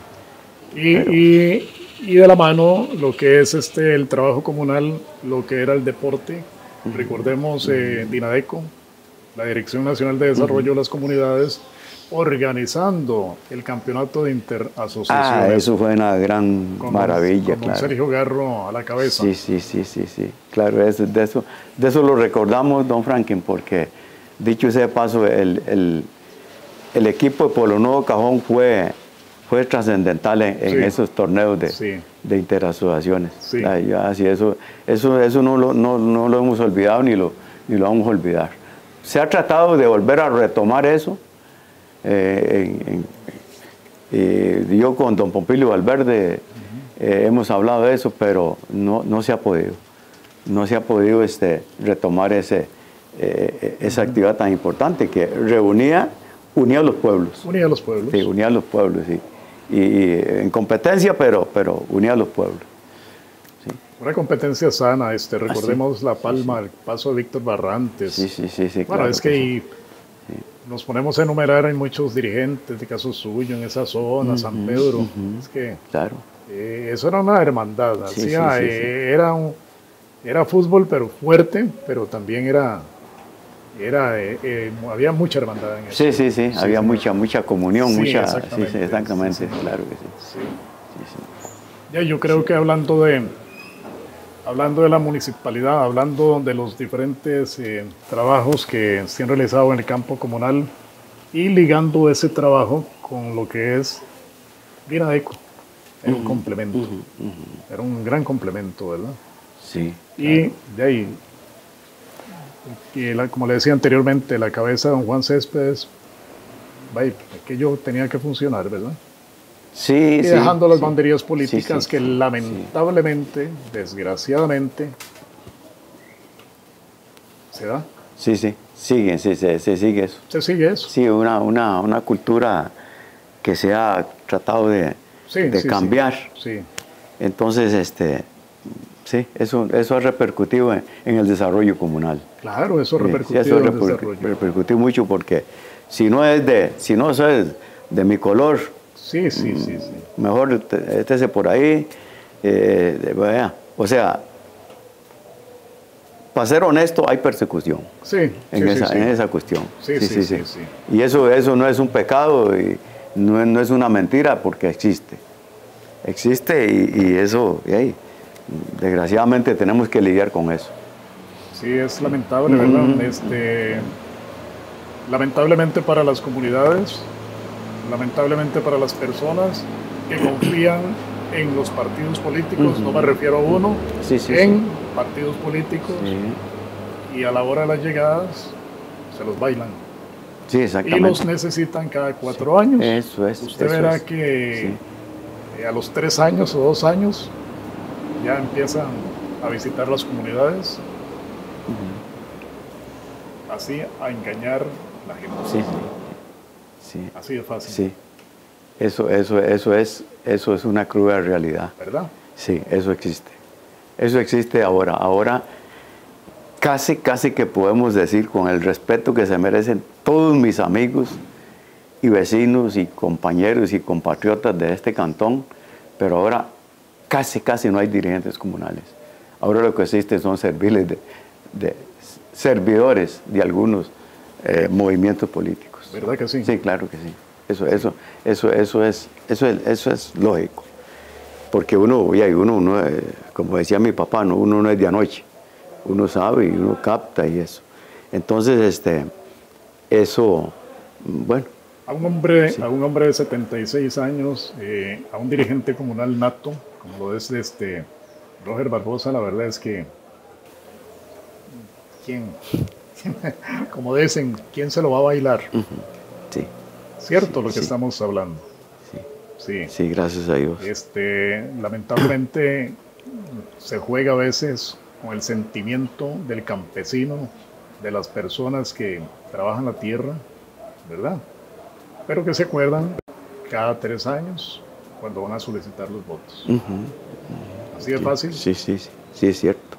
Y de la mano, lo que es el trabajo comunal, lo que era el deporte. Recordemos Dinadeco, la Dirección Nacional de Desarrollo de las Comunidades, organizando el campeonato de interasociaciones. Eso fue una gran maravilla, con claro. Sergio Garro a la cabeza. Sí. Claro, de eso lo recordamos, don Franklin, porque dicho sea de paso, el equipo de Pueblo Nuevo Cajón fue trascendental en esos torneos de interasociaciones. Sí. Eso no lo hemos olvidado ni lo vamos a olvidar. Se ha tratado de volver a retomar eso. Yo con don Pompilio Valverde hemos hablado de eso, pero no se ha podido. No se ha podido retomar esa actividad tan importante que unía a los pueblos. Unía a los pueblos. Sí, unía a los pueblos, sí. Y en competencia, pero unía a los pueblos. Sí. Una competencia sana, recordemos La Palma, el paso de Víctor Barrantes. Sí. Bueno, Claro es que nos ponemos a enumerar, hay muchos dirigentes de caso suyo en esa zona, San Pedro. Es que claro. Eso era una hermandad. Sí. Era fútbol, pero fuerte, pero también había mucha hermandad en eso. Sí. Había mucha comunión, Sí, mucha. exactamente. Sí, exactamente, Sí. claro que sí. Ya, yo creo que hablando de la municipalidad, hablando de los diferentes trabajos que se han realizado en el campo comunal y ligando ese trabajo con lo que es Dinadeco, era un complemento, era un gran complemento, ¿verdad? Sí. Y de ahí, como le decía anteriormente, la cabeza de don Juan Céspedes, aquello tenía que funcionar, ¿verdad? Sí, Y dejando las banderías Sí, políticas que lamentablemente, desgraciadamente, se da. Sí, sigue, se sigue eso. Se sigue eso. Sí, una cultura que se ha tratado de cambiar. Sí. Entonces, sí, eso ha repercutido en el desarrollo comunal. Claro, eso Sí, repercutió eso en el desarrollo. repercutió mucho porque si no eso es de mi color, Sí. mejor estése por ahí. O sea, para ser honesto, hay persecución en esa cuestión. Sí. Y eso no es un pecado y no es una mentira porque existe. Existe y eso, desgraciadamente tenemos que lidiar con eso. Sí, es lamentable, ¿verdad? Lamentablemente para las comunidades, lamentablemente para las personas que confían en los partidos políticos, no me refiero a uno, en partidos políticos, y a la hora de las llegadas se los bailan. Sí, exactamente. Y los necesitan cada 4 años. Eso es. Usted verá que a los 3 años o 2 años ya empiezan a visitar las comunidades, así a engañar a la gente. Sí. Así de fácil. Sí. Eso es una cruda realidad. ¿Verdad? Sí, eso existe. Eso existe ahora. Ahora casi que podemos decir con el respeto que se merecen todos mis amigos y vecinos y compañeros y compatriotas de este cantón, pero ahora casi no hay dirigentes comunales. Ahora lo que existe son servidores de algunos movimientos políticos. ¿Verdad que sí? Sí, claro que sí. Eso es lógico. Porque uno, como decía mi papá, uno no es de anoche. Uno sabe y uno capta y eso. Entonces, eso, bueno. A un hombre, sí. A un hombre de 76 años, a un dirigente comunal nato, como lo es Roger Barbosa, la verdad es que, como dicen, ¿quién se lo va a bailar? Sí. Cierto lo que sí. estamos hablando. Sí. Sí, gracias a Dios. Lamentablemente se juega a veces con el sentimiento del campesino, de las personas que trabajan la tierra, ¿verdad? Pero que se acuerdan cada 3 años cuando van a solicitar los votos. ¿Así de fácil? Sí, es cierto.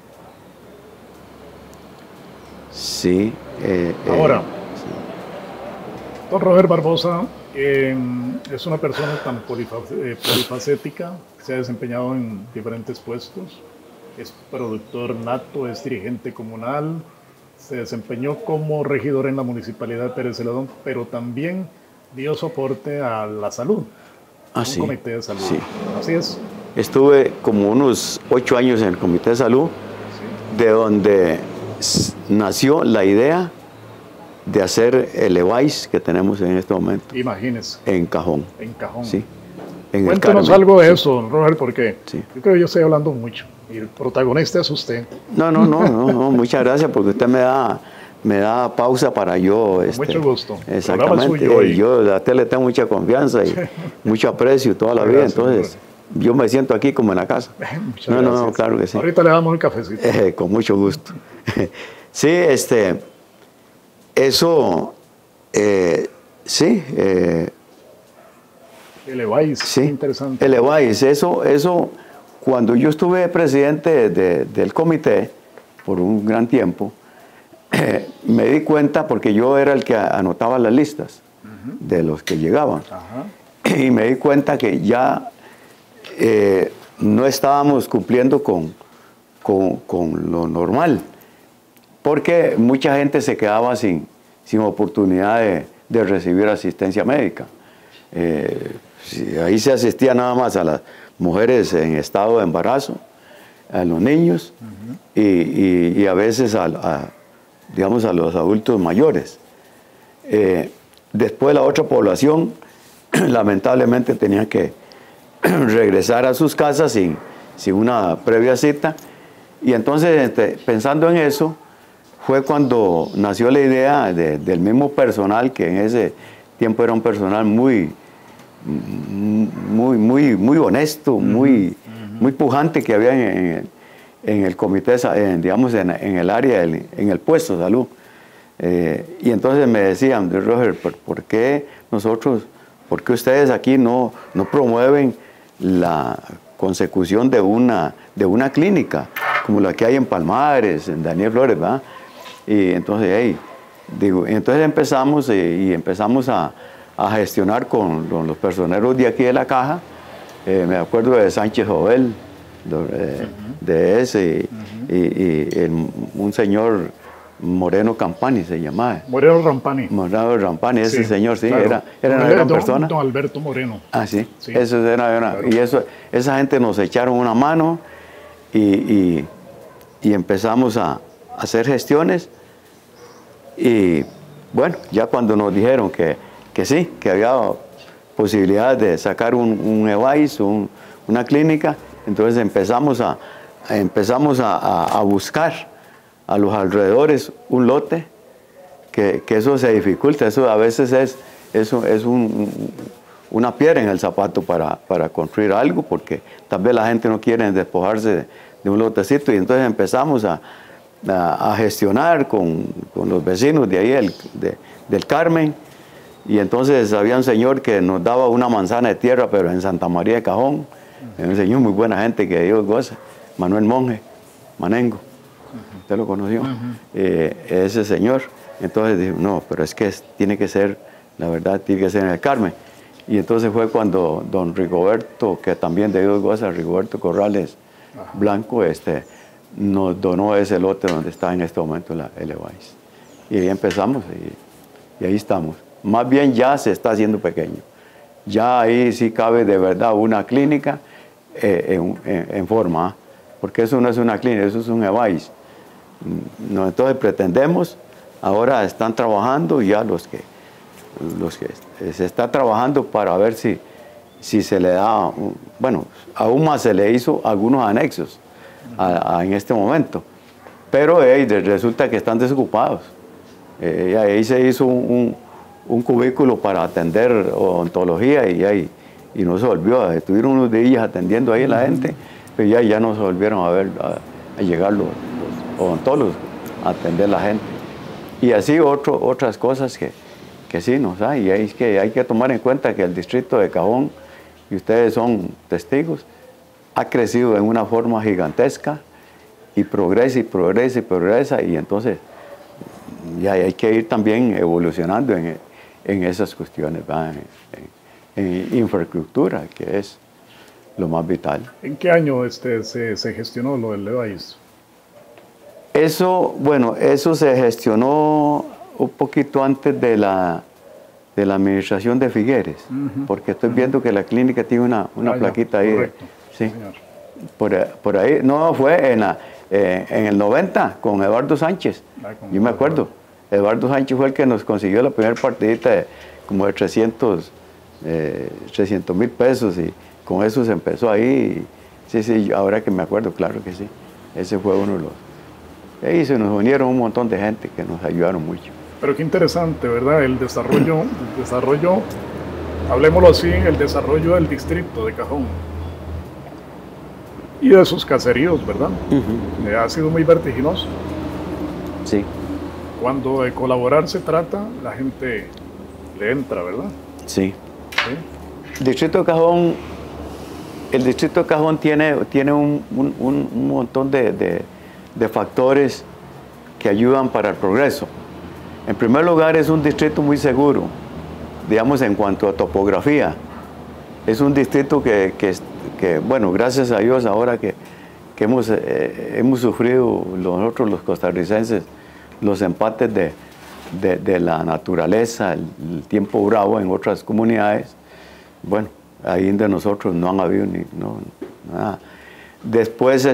Sí. Ahora, don Roger Barbosa es una persona tan polifacética, se ha desempeñado en diferentes puestos, es productor nato, es dirigente comunal, se desempeñó como regidor en la municipalidad de Pérez Celedón, pero también dio soporte a la salud, un comité de salud. Sí. Así es. Estuve como unos 8 años en el comité de salud, de donde nació la idea de hacer el EVAIS que tenemos en este momento. Imagínese. En Cajón. En Cajón. Sí. Cuéntanos algo de eso, don Roger, porque yo creo que yo estoy hablando mucho y el protagonista es usted. No, muchas gracias porque usted me da pausa para yo. Mucho gusto. Exactamente. Yo a usted le tengo mucha confianza y mucho aprecio toda la vida, entonces yo me siento aquí como en la casa. Muchas gracias. No, claro que sí. Ahorita le damos un cafecito. Con mucho gusto. Sí, eso, sí. El EVAIS, sí, interesante. El EVAIS, eso, cuando yo estuve presidente del comité por un gran tiempo, me di cuenta, porque yo era el que anotaba las listas de los que llegaban, y me di cuenta que ya no estábamos cumpliendo con lo normal, porque mucha gente se quedaba sin oportunidad de recibir asistencia médica. Ahí se asistía nada más a las mujeres en estado de embarazo, a los niños y a veces digamos, a los adultos mayores. Después la otra población lamentablemente tenía que regresar a sus casas sin una previa cita, y entonces pensando en eso fue cuando nació la idea del mismo personal, que en ese tiempo era un personal muy honesto, muy pujante, que había en el comité, digamos, en el área, en el puesto de salud. Y entonces me decían, Roger, ¿por qué ustedes aquí no promueven la consecución de una clínica como la que hay en Palmares, en Daniel Flores, ¿verdad? Y entonces, entonces empezamos a gestionar con los personeros de aquí de la caja. Me acuerdo de Sánchez Jovel, de ese, un señor Moreno Campani se llamaba. Moreno Rampani, ese señor, sí, claro. Era una gran persona. Don Alberto Moreno. Ah, sí. Eso era claro. Y esa gente nos echaron una mano y empezamos a hacer gestiones, y bueno, ya cuando nos dijeron que sí, que había posibilidad de sacar un EVAIS, una clínica, entonces empezamos a buscar a los alrededores un lote, que eso se dificulta, eso a veces es una piedra en el zapato para construir algo, porque tal vez la gente no quiere despojarse de un lotecito, y entonces empezamos a gestionar con los vecinos de ahí del Carmen, y entonces había un señor que nos daba una manzana de tierra, pero en Santa María de Cajón, un señor muy buena gente que Dios goza, Manuel Monge, Manengo, usted lo conoció, ese señor. Entonces dijo, no, pero es que tiene que ser, la verdad, tiene que ser en el Carmen. Y entonces fue cuando don Rigoberto, que también de Dios goza, Rigoberto Corrales Blanco, nos donó ese lote donde está en este momento el EVAIS. Y ahí empezamos y ahí estamos. Más bien ya se está haciendo pequeño. Ya ahí sí cabe de verdad una clínica en forma, porque eso no es una clínica, eso es un EVAIS. Entonces pretendemos Ahora están trabajando ya los que se está trabajando para ver si se le da, bueno, aún más se le hizo algunos anexos en este momento. Pero resulta que están desocupados. Ahí se hizo un cubículo para atender odontología y no se volvió. Estuvieron unos días atendiendo ahí a la gente, pero ya no se volvieron a llegar los odontólogos a atender a la gente. Y así otras cosas que sí nos hay. Y es que hay que tomar en cuenta que el distrito de Cajón, y ustedes son testigos, ha crecido en una forma gigantesca y progresa y progresa y progresa, y entonces ya hay que ir también evolucionando en esas cuestiones, en infraestructura, que es lo más vital. ¿En qué año se gestionó lo del Levi's? Eso se gestionó un poquito antes de la administración de Figueres, porque estoy viendo que la clínica tiene una plaquita ahí. Correcto. Sí. Señor. Por ahí, no, fue en el 90 con Eduardo Sánchez. Yo me acuerdo. Eduardo Sánchez fue el que nos consiguió la primera partidita como de 300,000 pesos, y con eso se empezó ahí. Sí, ahora que me acuerdo, claro que sí. Ese fue uno de los... Y se nos unieron un montón de gente que nos ayudaron mucho. Pero qué interesante, ¿verdad? El desarrollo, hablemoslo así, el desarrollo del distrito de Cajón y de sus caseríos, ¿verdad? Ha sido muy vertiginoso. Sí. Cuando de colaborar se trata, la gente le entra, ¿verdad? Sí. ¿Sí? El distrito de Cajón tiene un montón de factores que ayudan para el progreso. En primer lugar, es un distrito muy seguro, digamos, en cuanto a topografía. Es un distrito que bueno, gracias a Dios, ahora que hemos sufrido nosotros los costarricenses los empates de la naturaleza, el tiempo bravo en otras comunidades, bueno, ahí de nosotros no han habido nada. Después,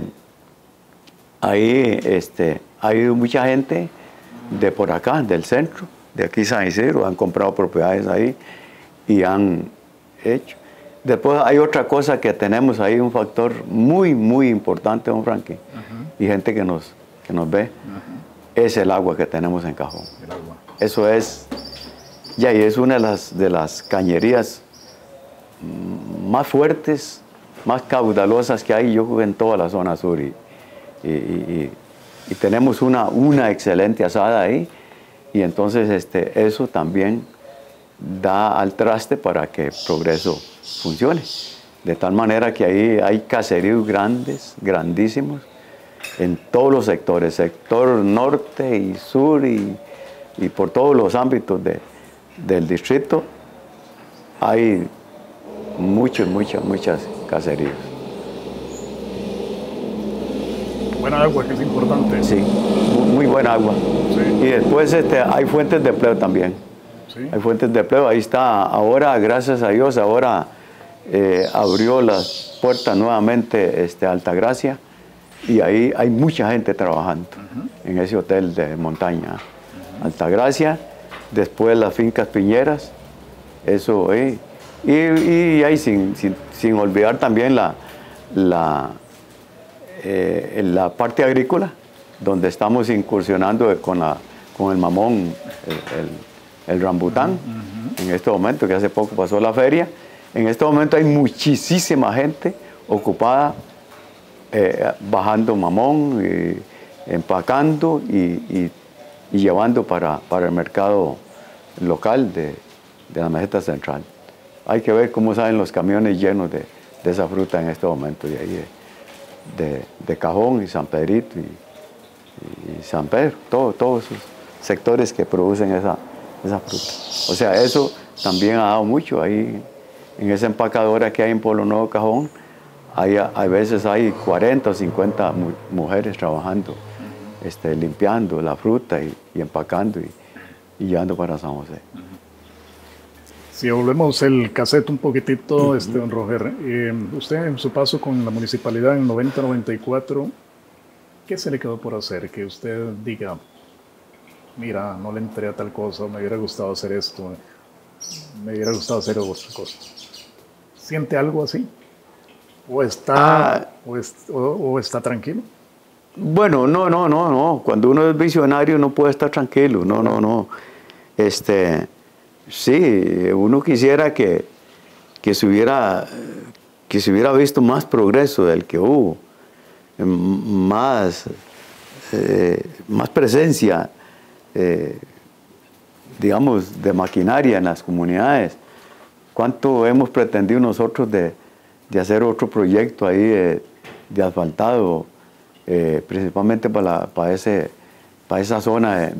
ahí ha ido mucha gente de por acá, del centro, de aquí San Isidro, han comprado propiedades ahí y han hecho. Después hay otra cosa que tenemos ahí, un factor muy, muy importante, don Frankie, y gente que nos ve, es el agua que tenemos en Cajón. El agua. Eso es, y es una de las cañerías más fuertes, más caudalosas que hay, yo creo, en toda la zona sur. Y tenemos una excelente asada ahí, y entonces eso también da al traste para que el progreso funcione. De tal manera que ahí hay caseríos grandes, grandísimos, en todos los sectores, sector norte y sur, y por todos los ámbitos del distrito, hay muchas caseríos. Buena agua, que es importante. Sí, muy buena agua. Sí. Y después hay fuentes de empleo también. Sí. Hay fuentes de empleo, ahí está, ahora, gracias a Dios, ahora abrió las puertas nuevamente Altagracia, y ahí hay mucha gente trabajando en ese hotel de montaña. Altagracia, después las fincas piñeras, eso, y ahí sin olvidar también la parte agrícola, donde estamos incursionando con el mamón, el rambután, en este momento, que hace poco pasó la feria. En este momento hay muchísima gente ocupada bajando mamón, empacando y llevando para el mercado local de la meseta central. Hay que ver cómo salen los camiones llenos de esa fruta en este momento, de ahí de Cajón y San Pedrito y San Pedro, todos esos sectores que producen esa fruta. O sea, eso también ha dado mucho ahí en esa empacadora que hay en Pueblo Nuevo, Cajón. A veces hay 40 o 50 mujeres trabajando, limpiando la fruta y empacando y llevando para San José. Si volvemos el cassette un poquitito, don Roger, usted en su paso con la municipalidad en 90-94, ¿qué se le quedó por hacer? Que usted diga, mira, no le entré a tal cosa, me hubiera gustado hacer esto, me hubiera gustado hacer otra cosa? ¿Siente algo así? ¿O está, o está tranquilo? Bueno, no. Cuando uno es visionario no puede estar tranquilo. No. Sí, uno quisiera que se hubiera visto más progreso del que hubo, más presencia, digamos, de maquinaria en las comunidades. ¿Cuánto hemos pretendido nosotros de hacer otro proyecto ahí de asfaltado, principalmente para esa zona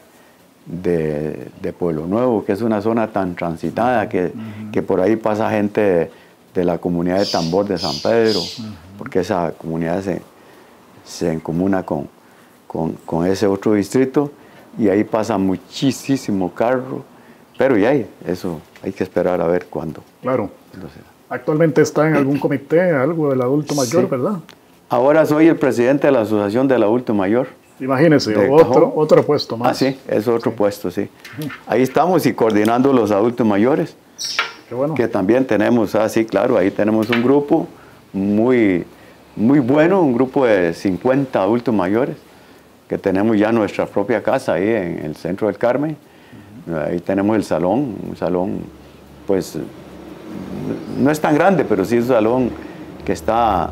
de Pueblo Nuevo, que es una zona tan transitada que por ahí pasa gente de la comunidad de Tambor de San Pedro, porque esa comunidad se encomuna con ese otro distrito, y ahí pasa muchísimo carro, pero ya eso hay que esperar a ver cuándo. Claro. Entonces, actualmente está en algún comité, algo del adulto mayor, sí, ¿verdad? Ahora soy el presidente de la Asociación del Adulto Mayor. Imagínese, otro puesto más. Sí, es otro puesto, sí. Ahí estamos y coordinando los adultos mayores. Qué bueno. Que también tenemos, sí, claro, ahí tenemos un grupo muy bueno, un grupo de 50 adultos mayores, que tenemos ya nuestra propia casa ahí en el centro del Carmen. Ahí tenemos el salón, un salón, pues, no es tan grande, pero sí es un salón que está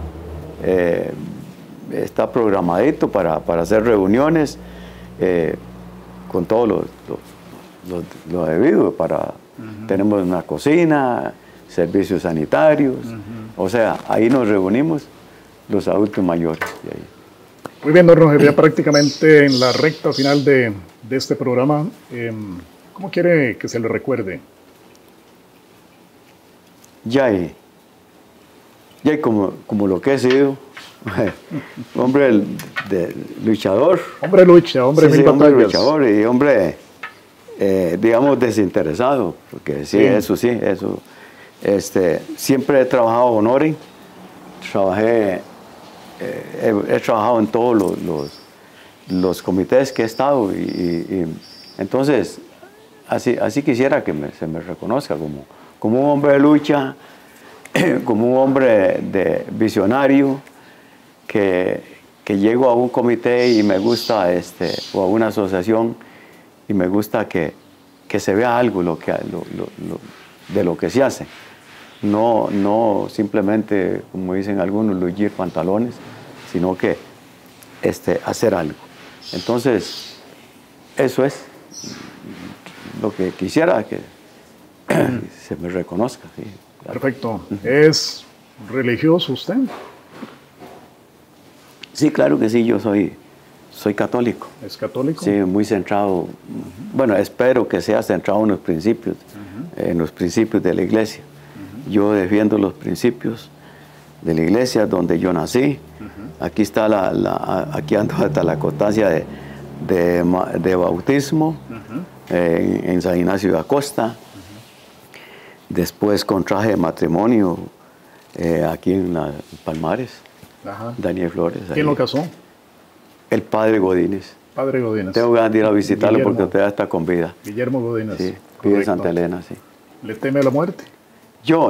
programadito para hacer reuniones con todo lo debido. Tenemos una cocina, servicios sanitarios, o sea, ahí nos reunimos los adultos mayores. Muy bien, don Roger, ya prácticamente en la recta final de este programa, ¿cómo quiere que se le recuerde? Ya como lo que he sido, hombre luchador. Hombre lucha, hombre mil batallas. Hombre luchador y hombre, digamos, desinteresado, porque eso. Siempre he trabajado honoring, he trabajado en todos los comités que he estado y entonces así quisiera que se me reconozca como un hombre de lucha, como un hombre visionario, que llego a un comité y me gusta, o a una asociación, y me gusta que se vea algo de lo que se hace. No simplemente, como dicen algunos, lucir pantalones, sino que hacer algo. Entonces, eso es lo que quisiera que se me reconozca. Sí. Perfecto. ¿Es religioso usted? Sí, claro que sí, yo soy católico. ¿Es católico? Sí, muy centrado. Bueno, espero que sea centrado en los principios, de la iglesia. Yo defiendo los principios de la iglesia donde yo nací. Aquí está aquí ando hasta la constancia de bautismo en San Ignacio de Acosta. Después contraje de matrimonio aquí en Palmares. Daniel Flores. ¿Quién lo casó? El padre Godínez. Padre Godínez. Tengo ganas de ir a visitarlo porque todavía está con vida. Guillermo Godínez. Sí, vive en Santa Elena, sí. ¿Le teme a la muerte? Yo,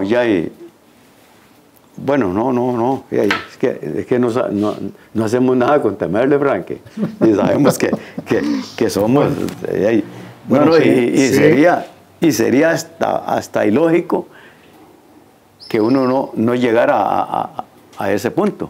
bueno, no. Es que no hacemos nada con temerle, Frankie. Y sabemos que somos. Bueno, sería hasta ilógico que uno no llegara a ese punto.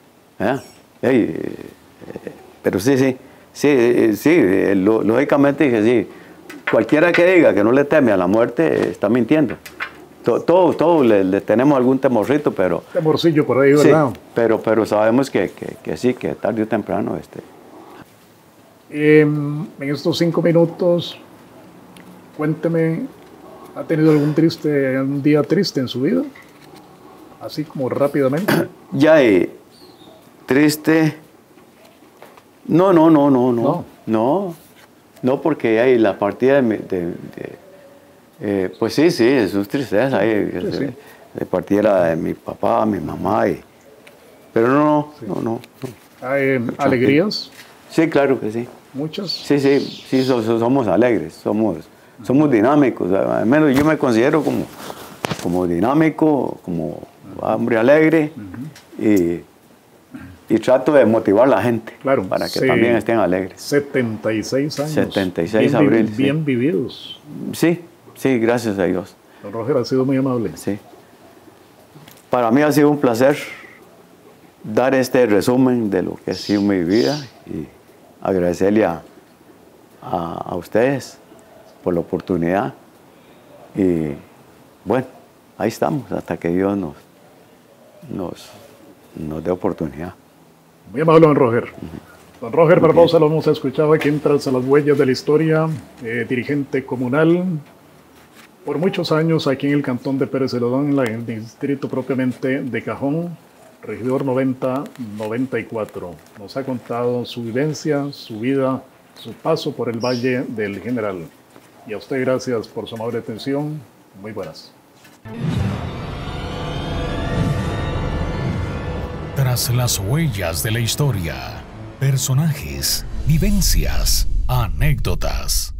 Pero sí, lógicamente dije sí. Cualquiera que diga que no le teme a la muerte está mintiendo. Todos le tenemos algún temorcito, pero... Temorcillo por ahí, ¿verdad? Sí, pero sabemos que sí, que tarde o temprano... En estos 5 minutos, cuénteme, ¿ha tenido algún día triste en su vida? Así como rápidamente. Triste... No, porque hay la partida pues sí, es una tristeza. La partida de mi papá, mi mamá. Pero no. ¿Hay alegrías? Sí, claro que sí. muchas. Sí, somos alegres, somos dinámicos. Al menos yo me considero como dinámico, como hombre alegre, y trato de motivar a la gente, claro, para que también estén alegres. 76 años. 76 abril. Bien vividos. Sí, gracias a Dios. Don Roger ha sido muy amable. Sí. Para mí ha sido un placer dar este resumen de lo que ha sido mi vida y agradecerle a ustedes por la oportunidad. Y bueno, ahí estamos hasta que Dios nos dé oportunidad. Muy amable, don Roger. Don Roger Barbosa lo hemos escuchado aquí en Tras las Huellas de la Historia, dirigente comunal por muchos años aquí en el cantón de Pérez Celedón, en el distrito propiamente de Cajón, regidor 90-94. Nos ha contado su vivencia, su vida, su paso por el Valle del General. Y a usted gracias por su amable atención. Muy buenas. Tras las huellas de la historia, personajes, vivencias, anécdotas.